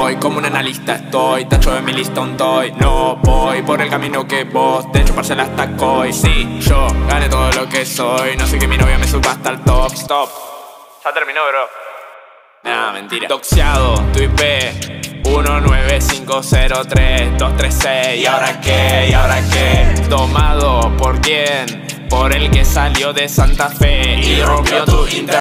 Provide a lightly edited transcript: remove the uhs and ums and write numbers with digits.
voy, como un analista estoy. Tacho de mi lista un toy. No voy por el camino que vos, de chuparse hasta coy. Sí, yo gané todo lo que soy. No sé que mi novia me suba hasta el top. Stop. Ya terminó, bro. Nah, mentira. Doxeado, tu IP 19503-236. ¿Y ahora qué? ¿Y ahora qué? Tomado, ¿por quién? Por el que salió de Santa Fe y rompió tu internet.